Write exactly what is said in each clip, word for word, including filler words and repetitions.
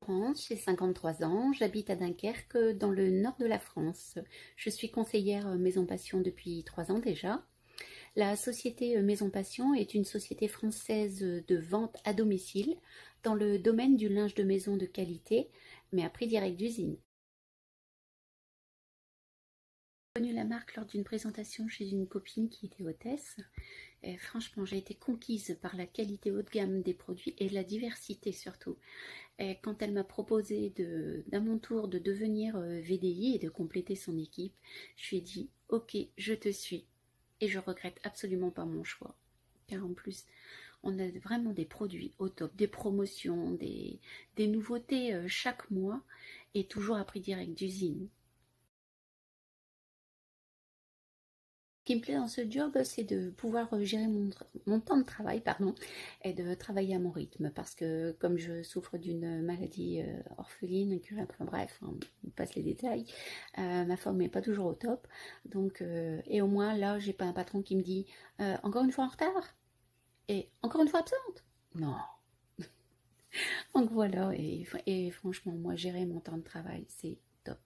pense, j'ai cinquante-trois ans, j'habite à Dunkerque, dans le nord de la France. Je suis conseillère Maison Passion depuis trois ans déjà. La société Maison Passion est une société française de vente à domicile dans le domaine du linge de maison de qualité, mais à prix direct d'usine. J'ai connu la marque lors d'une présentation chez une copine qui était hôtesse. Et franchement, j'ai été conquise par la qualité haut de gamme des produits et la diversité surtout. Et quand elle m'a proposé de, d'à mon tour de devenir V D I et de compléter son équipe, je lui ai dit « Ok, je te suis ». Et je regrette absolument pas mon choix. Car en plus, on a vraiment des produits au top, des promotions, des, des nouveautés chaque mois et toujours à prix direct d'usine. Ce qui me plaît dans ce job, c'est de pouvoir gérer mon, mon temps de travail, pardon, et de travailler à mon rythme, parce que comme je souffre d'une maladie euh, orpheline, que, enfin, bref, on passe les détails, euh, ma forme n'est pas toujours au top, donc, euh, et au moins là, j'ai pas un patron qui me dit euh, encore une fois en retard, et encore une fois absente. Non. Donc voilà, et, et franchement, moi, gérer mon temps de travail, c'est top.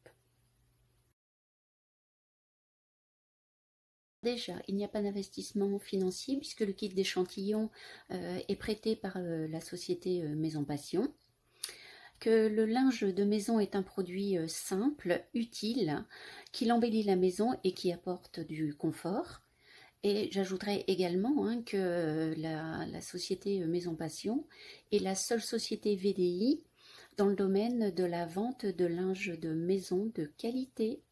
Déjà, il n'y a pas d'investissement financier puisque le kit d'échantillon euh, est prêté par euh, la société euh, Maison Passion. Que le linge de maison est un produit euh, simple, utile, qui embellit la maison et qui apporte du confort. Et j'ajouterais également hein, que euh, la, la société euh, Maison Passion est la seule société V D I dans le domaine de la vente de linge de maison de qualité.